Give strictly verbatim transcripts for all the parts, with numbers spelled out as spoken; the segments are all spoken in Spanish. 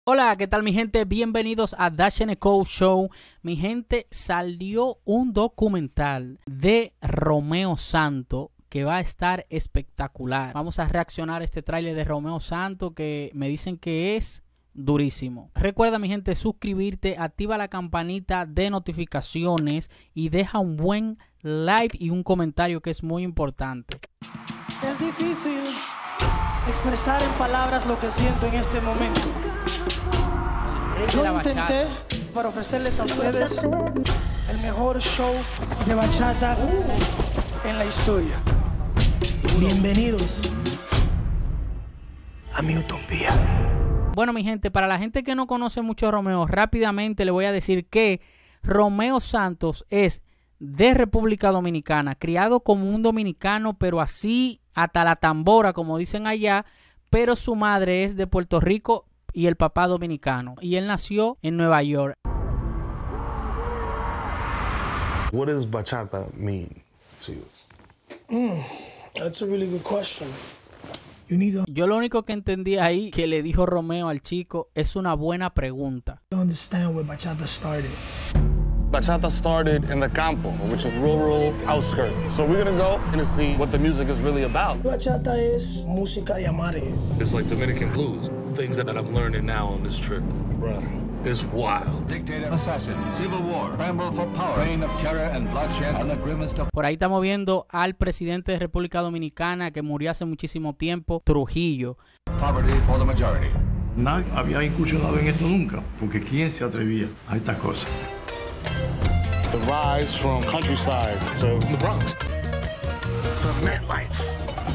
Hola, ¿qué tal mi gente? Bienvenidos a Dash and Co Show. Mi gente, salió un documental de Romeo Santos que va a estar espectacular. Vamos a reaccionar a este tráiler de Romeo Santos que me dicen que es durísimo. Recuerda mi gente suscribirte, activa la campanita de notificaciones y deja un buen like y un comentario que es muy importante. Es difícil expresar en palabras lo que siento en este momento. Yo intenté para ofrecerles a ustedes el mejor show de bachata en la historia. Bienvenidos a mi utopía. Bueno mi gente, para la gente que no conoce mucho a Romeo, rápidamente le voy a decir que Romeo Santos es de República Dominicana, criado como un dominicano, pero así hasta la tambora, como dicen allá, pero su madre es de Puerto Rico y el papá dominicano, y él nació en Nueva York. What does bachata mean to you? Mm, that's a really good question. You need to Yo lo único que entendí ahí que le dijo Romeo al chico es una buena pregunta. understand where bachata started. Bachata started in the campo, which is rural outskirts. So we're gonna go and see what the music is really about. Bachata es música de amare. It's like Dominican blues. Things that I'm learning now on this trip. Bruh, it's wild. Dictator, assassin, civil war, scramble for power, reign of terror and bloodshed, and the grimmest of... Por ahí estamos viendo al presidente de República Dominicana que murió hace muchísimo tiempo, Trujillo. Poverty for the majority. Nadie había incursionado en esto nunca, porque ¿quién se atrevía a estas cosas? The rise from countryside to the Bronx to nightlife.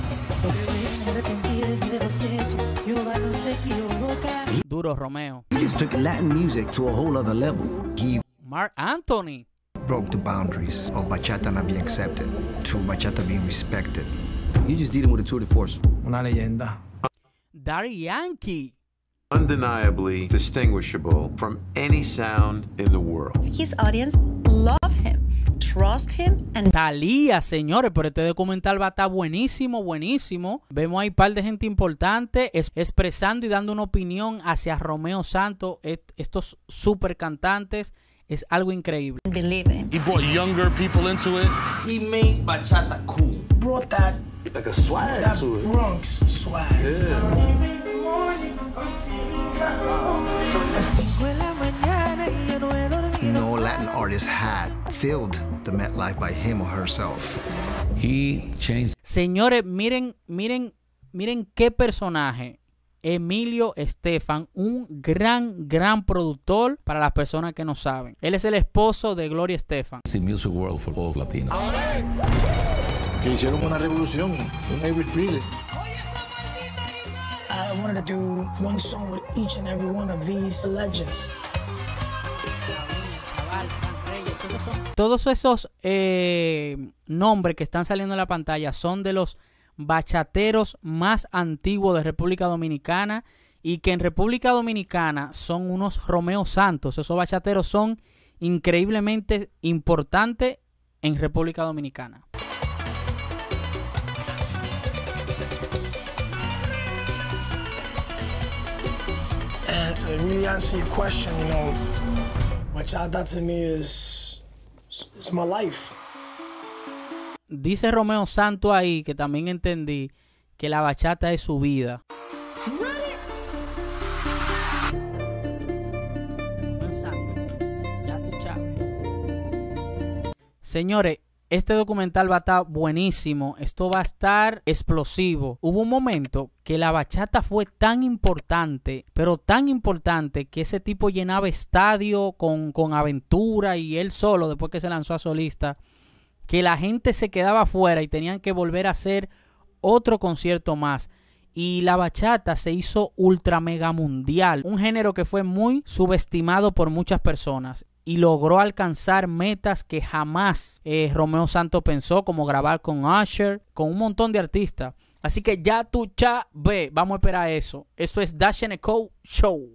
Duro Romeo. He just took Latin music to a whole other level. He Marc Anthony. broke the boundaries of bachata not being accepted to bachata being respected. You just dealing with a tour de force. Una leyenda. Daddy Yankee. Undeniably distinguishable from any sound in the world. His audience love him, trust him, and Thalía, señores, pero este documental va a estar buenísimo, buenísimo. Vemos ahí un par de gente importante es, expresando y dando una opinión hacia Romeo Santos. Est estos super cantantes es algo increíble. believe him. He brought younger people into it. He made bachata cool. Brought that, Like a swag that to it. Bronx swag. Yeah. No Latin artist had filled the MetLife by him or herself. He changed. Señores, miren, miren, miren qué personaje. Emilio Estefan, un gran, gran productor para las personas que no saben. Él es el esposo de Gloria Estefan. The music world for all Latinos. Que hicieron una revolución, un Avery Freely. I wanted to do one song with each and every one of these legends. Todos esos eh, nombres que están saliendo en la pantalla son de los bachateros más antiguos de República Dominicana y que en República Dominicana son unos Romeo Santos. Esos bachateros son increíblemente importantes en República Dominicana. And to really answer your question, you know, bachata to me is, is my life. Dice Romeo Santos ahí, que también entendí, que la bachata es su vida. Romeo Santos, ya tú sabes. Señores, este documental va a estar buenísimo. Esto va a estar explosivo. Hubo un momento que la bachata fue tan importante, pero tan importante, que ese tipo llenaba estadio con, con Aventura y él solo, después que se lanzó a solista, que la gente se quedaba afuera y tenían que volver a hacer otro concierto más. Y la bachata se hizo ultra mega mundial. Un género que fue muy subestimado por muchas personas. Y logró alcanzar metas que jamás eh, Romeo Santos pensó, como grabar con Usher, con un montón de artistas. Así que ya tú, cha, ve, vamos a esperar eso. Eso es Dash and Co Show.